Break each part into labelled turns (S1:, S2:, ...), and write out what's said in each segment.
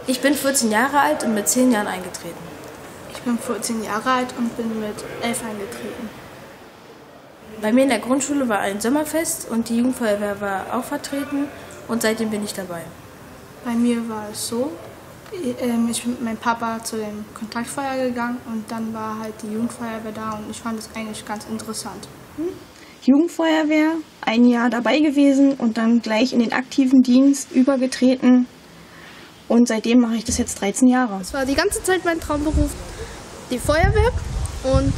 S1: Ich bin 14 Jahre alt und mit 10 Jahren eingetreten.
S2: Ich bin 14 Jahre alt und bin mit 11 eingetreten.
S1: Bei mir in der Grundschule war ein Sommerfest und die Jugendfeuerwehr war auch vertreten und seitdem bin ich dabei.
S2: Bei mir war es so, ich bin mit meinem Papa zu dem Kontaktfeuer gegangen und dann war halt die Jugendfeuerwehr da und ich fand es eigentlich ganz interessant.
S3: Jugendfeuerwehr, ein Jahr dabei gewesen und dann gleich in den aktiven Dienst übergetreten. Und seitdem mache ich das jetzt 13 Jahre.
S4: Das war die ganze Zeit mein Traumberuf, die Feuerwehr. Und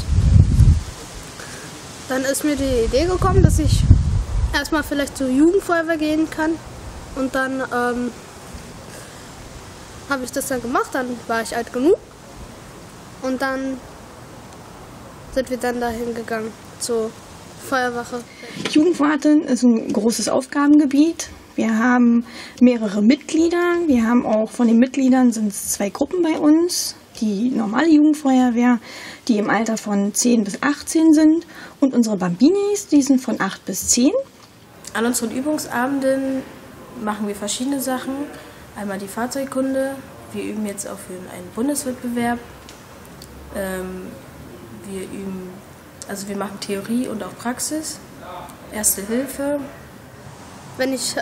S4: dann ist mir die Idee gekommen, dass ich erstmal vielleicht zur Jugendfeuerwehr gehen kann. Und dann habe ich das dann gemacht, dann war ich alt genug. Und dann sind wir dann dahin gegangen zur Feuerwache.
S3: Jugendwarten ist ein großes Aufgabengebiet. Wir haben mehrere Mitglieder. Wir haben auch von den Mitgliedern sind es 2 Gruppen bei uns. Die normale Jugendfeuerwehr, die im Alter von 10 bis 18 sind. Und unsere Bambinis, die sind von 8 bis 10.
S1: An unseren Übungsabenden machen wir verschiedene Sachen. Einmal die Fahrzeugkunde. Wir üben jetzt auch für einen Bundeswettbewerb. Wir machen Theorie und auch Praxis. Erste Hilfe.
S4: Wenn ich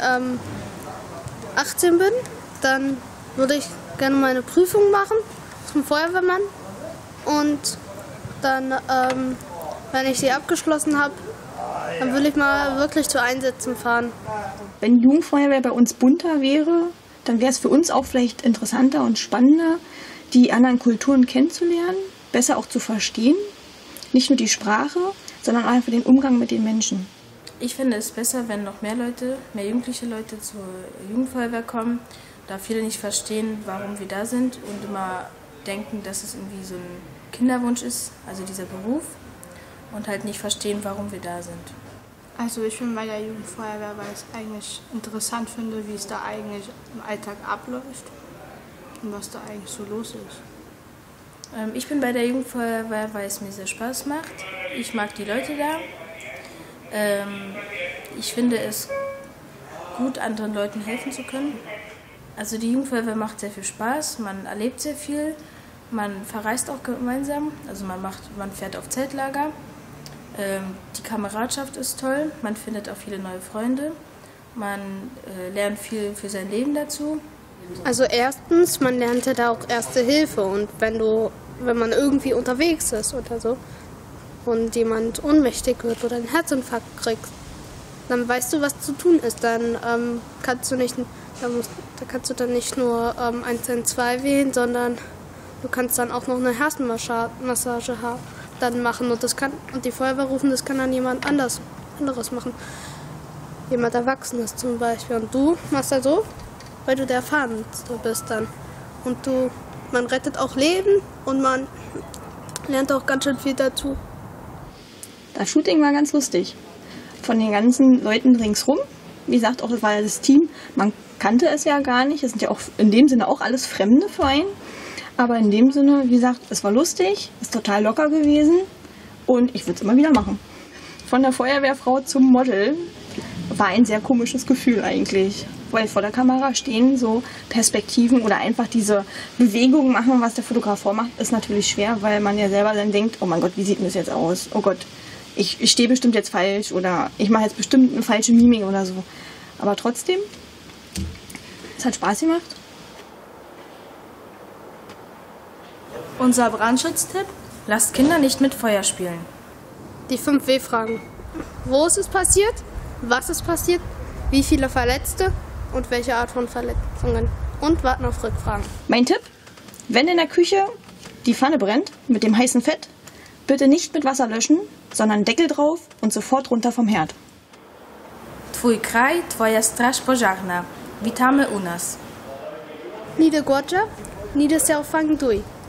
S4: 18 bin, dann würde ich gerne meine Prüfung machen zum Feuerwehrmann. Und dann, wenn ich sie abgeschlossen habe, dann will ich mal wirklich zu Einsätzen fahren.
S3: Wenn die Jugendfeuerwehr bei uns bunter wäre, dann wäre es für uns auch vielleicht interessanter und spannender, die anderen Kulturen kennenzulernen, besser auch zu verstehen. Nicht nur die Sprache, sondern einfach den Umgang mit den Menschen.
S1: Ich finde es besser, wenn noch mehr jugendliche Leute zur Jugendfeuerwehr kommen, da viele nicht verstehen, warum wir da sind und immer denken, dass es irgendwie so ein Kinderwunsch ist, also dieser Beruf, und halt nicht verstehen, warum wir da sind.
S2: Also ich bin bei der Jugendfeuerwehr, weil ich es eigentlich interessant finde, wie es da eigentlich im Alltag abläuft und was da eigentlich so los ist.
S1: Ich bin bei der Jugendfeuerwehr, weil es mir sehr Spaß macht. Ich mag die Leute da. Ich finde es gut, anderen Leuten helfen zu können. Also die Jugendfeuerwehr macht sehr viel Spaß, man erlebt sehr viel, man verreist auch gemeinsam, also man fährt auf Zeltlager. Die Kameradschaft ist toll, man findet auch viele neue Freunde, man lernt viel für sein Leben dazu.
S4: Also erstens, man lernt ja da auch Erste Hilfe und wenn man irgendwie unterwegs ist oder so und jemand ohnmächtig wird oder einen Herzinfarkt kriegt, dann weißt du, was zu tun ist. Dann kannst du dann nicht nur 112 wählen, sondern du kannst dann auch noch eine Herzenmassage dann machen und die Feuerwehr rufen, das kann dann jemand anderes machen. Jemand Erwachsenes zum Beispiel. Und du machst das so, weil du der Erfahrenste bist dann. Und man rettet auch Leben und man lernt auch ganz schön viel dazu.
S3: Das Shooting war ganz lustig. Von den ganzen Leuten ringsrum. Wie gesagt, auch das war das Team. Man kannte es ja gar nicht. Es sind ja auch in dem Sinne auch alles Fremde für einen. Aber in dem Sinne, wie gesagt, es war lustig, ist total locker gewesen und ich würde es immer wieder machen. Von der Feuerwehrfrau zum Model war ein sehr komisches Gefühl eigentlich. Weil vor der Kamera stehen, so Perspektiven oder einfach diese Bewegungen machen, was der Fotograf vormacht, ist natürlich schwer, weil man ja selber dann denkt, oh mein Gott, wie sieht denn das jetzt aus? Oh Gott, ich stehe bestimmt jetzt falsch oder ich mache jetzt bestimmt eine falsche Mimik oder so. Aber trotzdem, es hat Spaß gemacht.
S1: Unser Brandschutztipp: Lasst Kinder nicht mit Feuer spielen.
S4: Die 5 W-Fragen. Wo ist es passiert? Was ist passiert? Wie viele Verletzte? Und welche Art von Verletzungen? Und warten auf Rückfragen.
S3: Mein Tipp: Wenn in der Küche die Pfanne brennt mit dem heißen Fett, bitte nicht mit Wasser löschen, sondern Deckel drauf und sofort runter vom Herd.
S1: Twój kraj, twoja straż pożarna. Witamy u nas.
S4: Nide Gorja, Nide Selfang Dui.